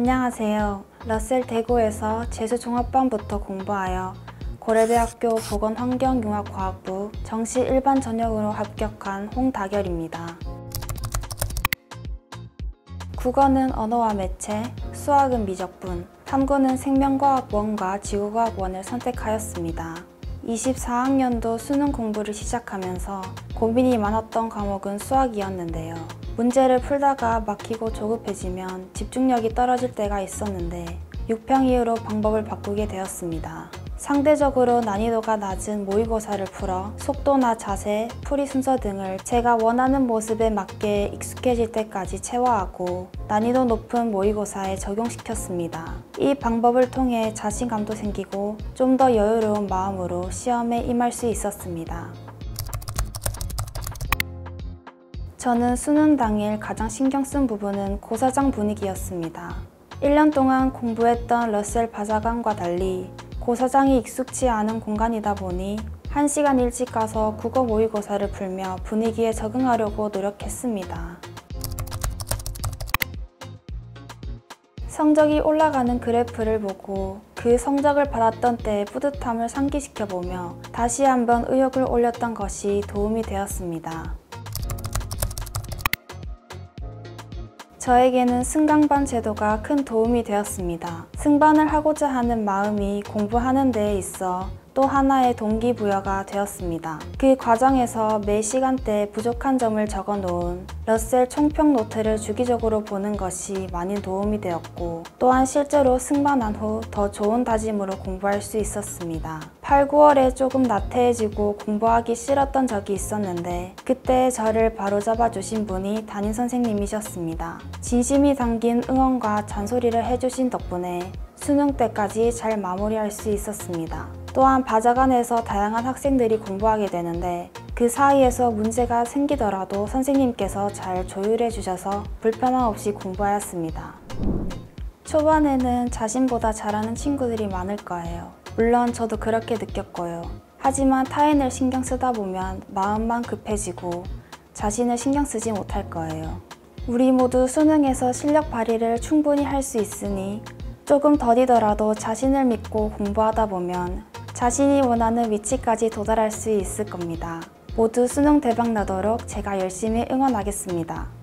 안녕하세요. 러셀 대구에서 재수종합반부터 공부하여 고려대학교 보건환경융합과학부 정시 일반 전형으로 합격한 홍다결입니다. 국어는 언어와 매체, 수학은 미적분, 탐구는 생명과학원과 지구과학원을 선택하였습니다. 24학년도 수능 공부를 시작하면서 고민이 많았던 과목은 수학이었는데요. 문제를 풀다가 막히고 조급해지면 집중력이 떨어질 때가 있었는데 6평 이후로 방법을 바꾸게 되었습니다. 상대적으로 난이도가 낮은 모의고사를 풀어 속도나 자세, 풀이 순서 등을 제가 원하는 모습에 맞게 익숙해질 때까지 체화하고 난이도 높은 모의고사에 적용시켰습니다. 이 방법을 통해 자신감도 생기고 좀 더 여유로운 마음으로 시험에 임할 수 있었습니다. 저는 수능 당일 가장 신경 쓴 부분은 고사장 분위기였습니다. 1년 동안 공부했던 러셀 바자강과 달리 고사장이 익숙치 않은 공간이다 보니 1시간 일찍 가서 국어 모의고사를 풀며 분위기에 적응하려고 노력했습니다. 성적이 올라가는 그래프를 보고 그 성적을 받았던 때의 뿌듯함을 상기시켜보며 다시 한번 의욕을 올렸던 것이 도움이 되었습니다. 저에게는 승강반 제도가 큰 도움이 되었습니다. 승반을 하고자 하는 마음이 공부하는 데에 있어 또 하나의 동기부여가 되었습니다. 그 과정에서 매 시간대에 부족한 점을 적어놓은 러셀 총평 노트를 주기적으로 보는 것이 많이 도움이 되었고 또한 실제로 승반한 후 더 좋은 다짐으로 공부할 수 있었습니다. 8, 9월에 조금 나태해지고 공부하기 싫었던 적이 있었는데 그때 저를 바로잡아 주신 분이 담임선생님이셨습니다. 진심이 담긴 응원과 잔소리를 해주신 덕분에 수능 때까지 잘 마무리할 수 있었습니다. 또한 바자간에서 다양한 학생들이 공부하게 되는데 그 사이에서 문제가 생기더라도 선생님께서 잘 조율해 주셔서 불편함 없이 공부하였습니다. 초반에는 자신보다 잘하는 친구들이 많을 거예요. 물론 저도 그렇게 느꼈고요. 하지만 타인을 신경 쓰다 보면 마음만 급해지고 자신을 신경 쓰지 못할 거예요. 우리 모두 수능에서 실력 발휘를 충분히 할 수 있으니 조금 더디더라도 자신을 믿고 공부하다 보면 자신이 원하는 위치까지 도달할 수 있을 겁니다. 모두 수능 대박 나도록 제가 열심히 응원하겠습니다.